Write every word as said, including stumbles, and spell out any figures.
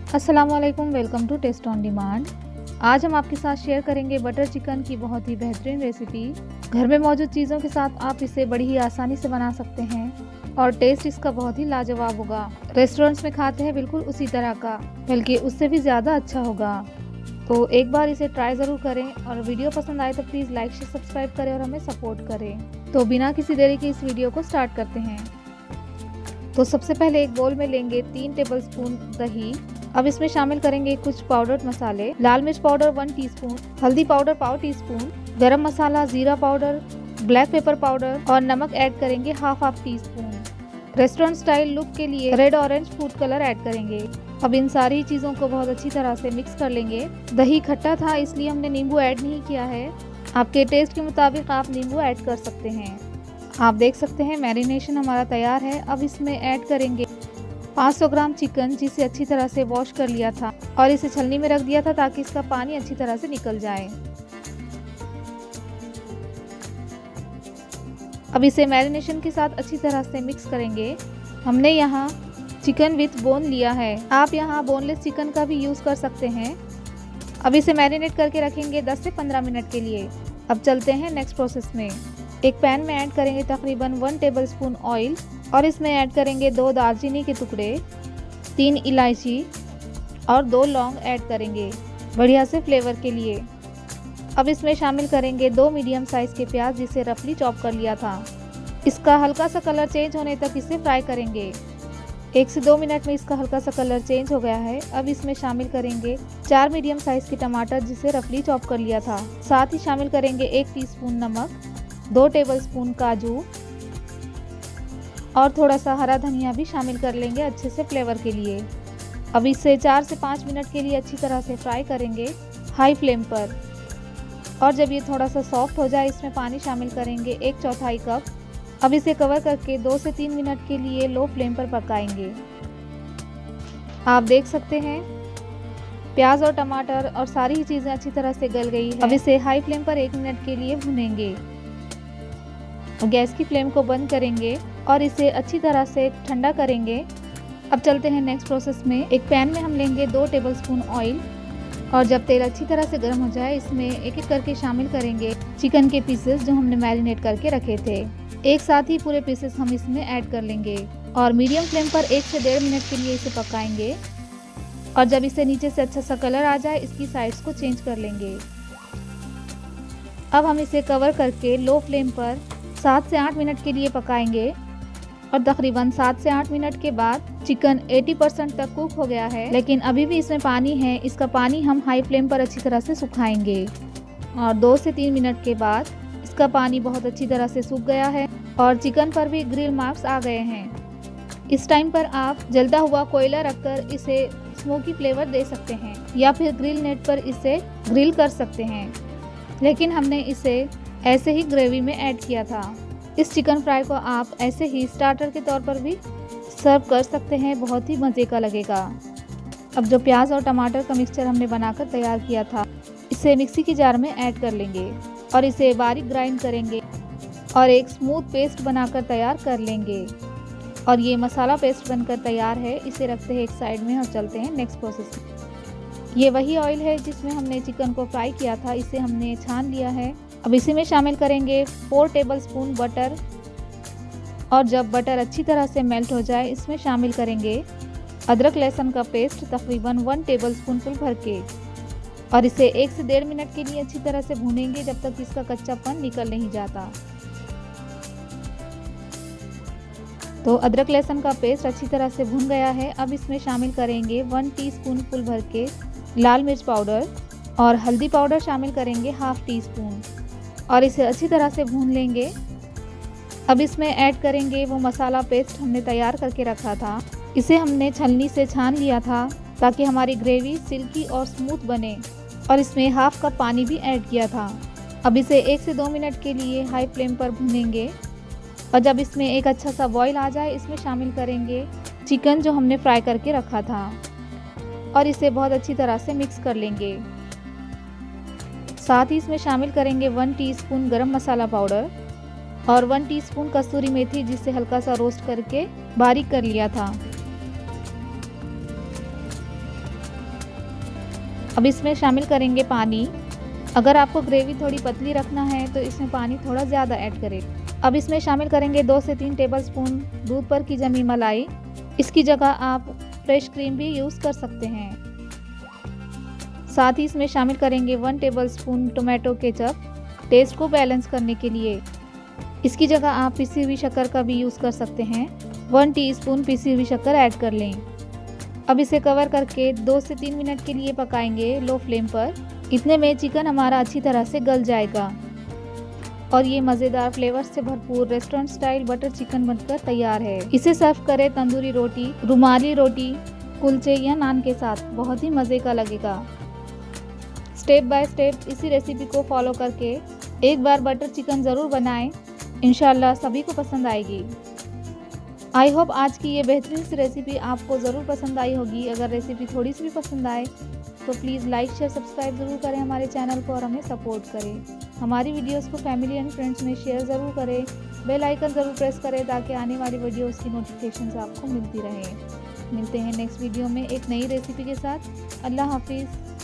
अस्सलाम वालेकुम, welcome to test on demand. आज हम आपके साथ शेयर करेंगे बटर चिकन की बहुत ही बेहतरीन रेसिपी। घर में मौजूद चीज़ों के साथ आप इसे बड़ी ही आसानी से बना सकते हैं और टेस्ट इसका बहुत ही लाजवाब होगा। रेस्टोरेंट्स में खाते हैं बिल्कुल उसी तरह का, बल्कि उससे भी ज़्यादा अच्छा होगा। तो एक बार इसे ट्राई ज़रूर करें और वीडियो पसंद आए तो प्लीज़ लाइक शेयर सब्सक्राइब करें और हमें सपोर्ट करें। तो बिना किसी देरी के इस वीडियो को स्टार्ट करते हैं। तो सबसे पहले एक बोल में लेंगे तीन टेबलस्पून दही। अब इसमें शामिल करेंगे कुछ पाउडर्ड मसाले। लाल मिर्च पाउडर वन टीस्पून, हल्दी पाउडर पाव टी स्पून, गरम मसाला, जीरा पाउडर, ब्लैक पेपर पाउडर और नमक ऐड करेंगे half half teaspoon. Restaurant style look के लिए red orange food colour add करेंगे। अब इन सारी चीज़ों को बहुत अच्छी तरह से मिक्स कर लेंगे। दही खट्टा था इसलिए हमने नींबू ऐड नहीं किया है। आपके टेस्ट के मुताबिक आप नींबू ऐड कर सकते हैं। आप देख सकते हैं मैरिनेशन हमारा तैयार है। अब इसमें ऐड करेंगे पाँच सौ ग्राम चिकन, जिसे अच्छी तरह से वॉश कर लिया था और इसे छलनी में रख दिया था ताकि इसका पानी अच्छी तरह से निकल जाए। अब इसे मैरिनेशन के साथ अच्छी तरह से मिक्स करेंगे। हमने यहाँ चिकन विथ बोन लिया है, आप यहाँ बोनलेस चिकन का भी यूज़ कर सकते हैं। अब इसे मैरिनेट करके रखेंगे दस से पंद्रह मिनट के लिए। अब चलते हैं नेक्स्ट प्रोसेस में। एक पैन में ऐड करेंगे तकरीबन वन टेबलस्पून ऑयल और इसमें ऐड करेंगे दो दालचीनी के टुकड़े, तीन इलायची और दो लौंग ऐड करेंगे बढ़िया से फ्लेवर के लिए। अब इसमें शामिल करेंगे दो मीडियम साइज़ के प्याज, जिसे रफली चॉप कर लिया था। इसका हल्का सा कलर चेंज होने तक इसे फ्राई करेंगे। एक से दो मिनट में इसका हल्का सा कलर चेंज हो गया है। अब इसमें शामिल करेंगे चार मीडियम साइज़ के टमाटर, जिसे रफली चॉप कर लिया था। साथ ही शामिल करेंगे एक टीस्पून नमक, दो टेबलस्पून काजू और थोड़ा सा हरा धनिया भी शामिल कर लेंगे अच्छे से फ्लेवर के लिए। अब इसे चार से पाँच मिनट के लिए अच्छी तरह से फ्राई करेंगे हाई फ्लेम पर। और जब ये थोड़ा सा सॉफ्ट हो जाए, इसमें पानी शामिल करेंगे एक चौथाई कप। अब इसे कवर करके दो से तीन मिनट के लिए लो फ्लेम पर पकाएंगे। आप देख सकते हैं प्याज और टमाटर और सारी ही चीज़ें अच्छी तरह से गल गई है। अब इसे हाई फ्लेम पर एक मिनट के लिए भूनेंगे। गैस की फ्लेम को बंद करेंगे और इसे अच्छी तरह से ठंडा करेंगे। अब चलते हैं नेक्स्ट प्रोसेस में। एक पैन में हम लेंगे दो टेबलस्पून ऑयल और जब तेल अच्छी तरह से गर्म हो जाए, इसमें एक एक करके शामिल करेंगे चिकन के पीसेस जो हमने मैरिनेट करके रखे थे। एक साथ ही पूरे पीसेस हम इसमें ऐड कर लेंगे और मीडियम फ्लेम पर एक से डेढ़ मिनट के लिए इसे पकाएंगे। और जब इसे नीचे से अच्छा सा कलर आ जाए, इसकी साइड्स को चेंज कर लेंगे। अब हम इसे कवर करके लो फ्लेम पर सात से आठ मिनट के लिए पकाएंगे और तकरीबन सात से आठ मिनट के बाद चिकन अस्सी परसेंट तक कुक हो गया है, लेकिन अभी भी इसमें पानी है। इसका पानी हम हाई फ्लेम पर अच्छी तरह से सुखाएंगे और दो से तीन मिनट के बाद इसका पानी बहुत अच्छी तरह से सूख गया है और चिकन पर भी ग्रिल मार्क्स आ गए हैं। इस टाइम पर आप जलता हुआ कोयला रखकर इसे स्मोकी फ्लेवर दे सकते हैं या फिर ग्रिल नेट पर इसे ग्रिल कर सकते हैं, लेकिन हमने इसे ऐसे ही ग्रेवी में ऐड किया था। इस चिकन फ्राई को आप ऐसे ही स्टार्टर के तौर पर भी सर्व कर सकते हैं, बहुत ही मज़े का लगेगा। अब जो प्याज और टमाटर का मिक्सचर हमने बनाकर तैयार किया था, इसे मिक्सी की जार में ऐड कर लेंगे और इसे बारीक ग्राइंड करेंगे और एक स्मूथ पेस्ट बनाकर तैयार कर लेंगे। और ये मसाला पेस्ट बनकर तैयार है। इसे रखते हैं एक साइड में और चलते हैं नेक्स्ट प्रोसेस में। ये वही ऑयल है जिसमें हमने चिकन को फ्राई किया था, इसे हमने छान लिया है। अब इसी में शामिल करेंगे फोर टेबलस्पून बटर और जब बटर अच्छी तरह से मेल्ट हो जाए, इसमें शामिल करेंगे अदरक लहसुन का पेस्ट तकरीबन वन टेबलस्पून फुल भर के और इसे एक से डेढ़ मिनट के लिए अच्छी तरह से भूनेंगे जब तक इसका कच्चापन निकल नहीं जाता। तो अदरक लहसुन का पेस्ट अच्छी तरह से भून गया है। अब इसमें शामिल करेंगे वन टीस्पून फुल भर के लाल मिर्च पाउडर और हल्दी पाउडर शामिल करेंगे हाफ टी स्पून और इसे अच्छी तरह से भून लेंगे। अब इसमें ऐड करेंगे वो मसाला पेस्ट हमने तैयार करके रखा था। इसे हमने छलनी से छान लिया था ताकि हमारी ग्रेवी सिल्की और स्मूथ बने और इसमें हाफ कप पानी भी ऐड किया था। अब इसे एक से दो मिनट के लिए हाई फ्लेम पर भूनेंगे और जब इसमें एक अच्छा सा बॉईल आ जाए, इसमें शामिल करेंगे चिकन जो हमने फ्राई करके रखा था और इसे बहुत अच्छी तरह से मिक्स कर लेंगे। साथ ही इसमें शामिल करेंगे one teaspoon garam masala powder और वन टीस्पून कसूरी मेथी, जिसे हल्का सा रोस्ट करके बारीक कर लिया था। अब इसमें शामिल करेंगे पानी। अगर आपको ग्रेवी थोड़ी पतली रखना है तो इसमें पानी थोड़ा ज़्यादा ऐड करें। अब इसमें शामिल करेंगे दो से तीन टेबलस्पून दूध पर की जमी मलाई। इसकी जगह आप फ्रेश क्रीम भी यूज़ कर सकते हैं। साथ ही इसमें शामिल करेंगे one tablespoon tomato ketchup taste को बैलेंस करने के लिए। इसकी जगह आप पिसी हुई शक्कर का भी यूज़ कर सकते हैं। वन टीस्पून पिसी हुई शक्कर ऐड कर लें। अब इसे कवर करके दो से तीन मिनट के लिए पकाएंगे लो फ्लेम पर। इतने में चिकन हमारा अच्छी तरह से गल जाएगा और ये मज़ेदार फ्लेवर से भरपूर रेस्टोरेंट स्टाइल बटर चिकन बनकर तैयार है। इसे सर्व करें तंदूरी रोटी, रुमाली रोटी, कुलचे या नान के साथ, बहुत ही मज़े का लगेगा। स्टेप बाय स्टेप इसी रेसिपी को फॉलो करके एक बार बटर चिकन ज़रूर बनाएं, इंशाल्लाह सभी को पसंद आएगी। आई होप आज की ये बेहतरीन सी रेसिपी आपको ज़रूर पसंद आई होगी। अगर रेसिपी थोड़ी सी भी पसंद आए तो प्लीज़ लाइक शेयर सब्सक्राइब ज़रूर करें हमारे चैनल को और हमें सपोर्ट करें। हमारी वीडियोस को फैमिली एंड फ्रेंड्स में शेयर ज़रूर करें। बेल आइकन ज़रूर प्रेस करें ताकि आने वाली वीडियोस की नोटिफिकेशंस आपको मिलती रहे। मिलते हैं नेक्स्ट वीडियो में एक नई रेसिपी के साथ। अल्लाह हाफिज़।